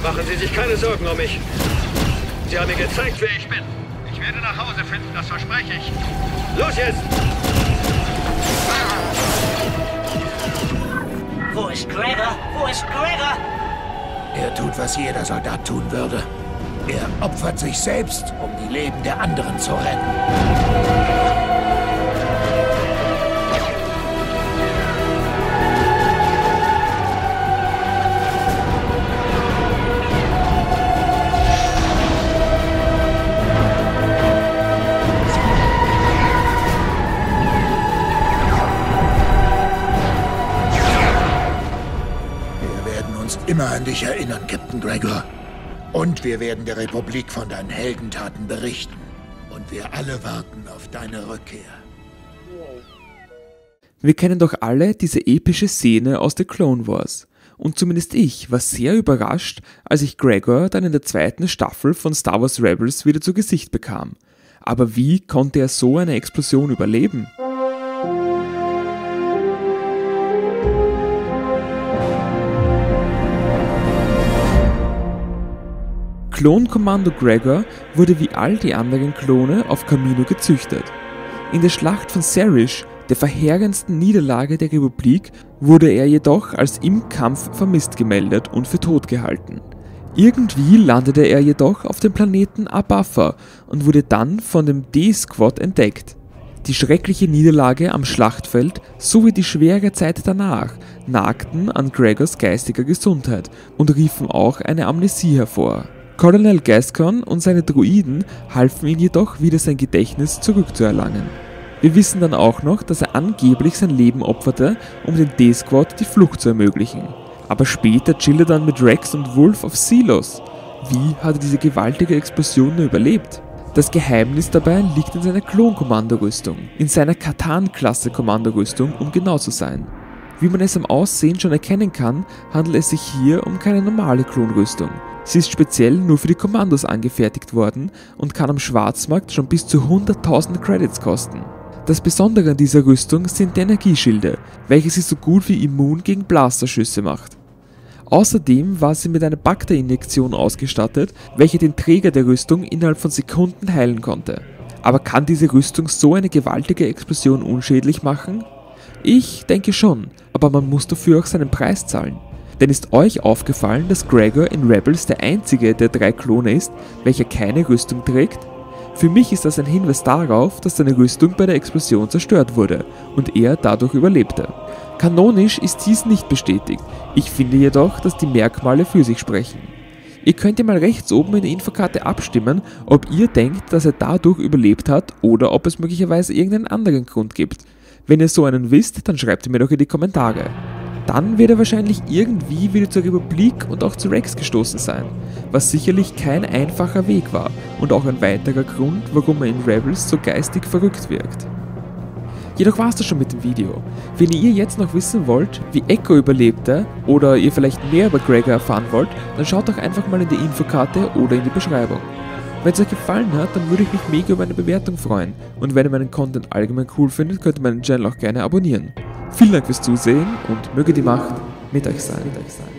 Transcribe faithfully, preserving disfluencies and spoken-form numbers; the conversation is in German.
Machen Sie sich keine Sorgen um mich. Sie haben mir gezeigt, wer ich bin. Ich werde nach Hause finden, das verspreche ich. Los jetzt! Wo ist Gregor? Wo ist Gregor? Er tut, was jeder Soldat tun würde. Er opfert sich selbst, um die Leben der anderen zu retten. Immer an dich erinnern, Captain Gregor. Und wir werden der Republik von deinen Heldentaten berichten. Und wir alle warten auf deine Rückkehr. Wir kennen doch alle diese epische Szene aus The Clone Wars. Und zumindest ich war sehr überrascht, als ich Gregor dann in der zweiten Staffel von Star Wars Rebels wieder zu Gesicht bekam. Aber wie konnte er so eine Explosion überleben? Klonkommando Gregor wurde wie all die anderen Klone auf Kamino gezüchtet. In der Schlacht von Serish, der verheerendsten Niederlage der Republik, wurde er jedoch als im Kampf vermisst gemeldet und für tot gehalten. Irgendwie landete er jedoch auf dem Planeten Abafa und wurde dann von dem D-Squad entdeckt. Die schreckliche Niederlage am Schlachtfeld sowie die schwere Zeit danach nagten an Gregors geistiger Gesundheit und riefen auch eine Amnesie hervor. Colonel Gascon und seine Droiden halfen ihm jedoch wieder sein Gedächtnis zurückzuerlangen. Wir wissen dann auch noch, dass er angeblich sein Leben opferte, um den D-Squad die Flucht zu ermöglichen. Aber später chillt er dann mit Rex und Wolf auf Silos. Wie hat er diese gewaltige Explosion nur überlebt? Das Geheimnis dabei liegt in seiner Klon-Kommandorüstung, in seiner Katan-Klasse-Kommandorüstung, um genau zu sein. Wie man es am Aussehen schon erkennen kann, handelt es sich hier um keine normale Klonrüstung. Sie ist speziell nur für die Kommandos angefertigt worden und kann am Schwarzmarkt schon bis zu hunderttausend Credits kosten. Das Besondere an dieser Rüstung sind die Energieschilde, welche sie so gut wie immun gegen Blasterschüsse macht. Außerdem war sie mit einer Bacta-Injektion ausgestattet, welche den Träger der Rüstung innerhalb von Sekunden heilen konnte. Aber kann diese Rüstung so eine gewaltige Explosion unschädlich machen? Ich denke schon, aber man muss dafür auch seinen Preis zahlen. Denn ist euch aufgefallen, dass Gregor in Rebels der einzige der drei Klone ist, welcher keine Rüstung trägt? Für mich ist das ein Hinweis darauf, dass seine Rüstung bei der Explosion zerstört wurde und er dadurch überlebte. Kanonisch ist dies nicht bestätigt, ich finde jedoch, dass die Merkmale für sich sprechen. Ihr könnt ja mal rechts oben in der Infokarte abstimmen, ob ihr denkt, dass er dadurch überlebt hat oder ob es möglicherweise irgendeinen anderen Grund gibt. Wenn ihr so einen wisst, dann schreibt ihr mir doch in die Kommentare. Dann wird er wahrscheinlich irgendwie wieder zur Republik und auch zu Rex gestoßen sein, was sicherlich kein einfacher Weg war und auch ein weiterer Grund, warum er in Rebels so geistig verrückt wirkt. Jedoch war es das schon mit dem Video. Wenn ihr jetzt noch wissen wollt, wie Echo überlebte oder ihr vielleicht mehr über Gregor erfahren wollt, dann schaut doch einfach mal in die Infokarte oder in die Beschreibung. Wenn es euch gefallen hat, dann würde ich mich mega über eine Bewertung freuen und wenn ihr meinen Content allgemein cool findet, könnt ihr meinen Channel auch gerne abonnieren. Vielen Dank fürs Zusehen und möge die Macht mit euch sein. Mit euch sein.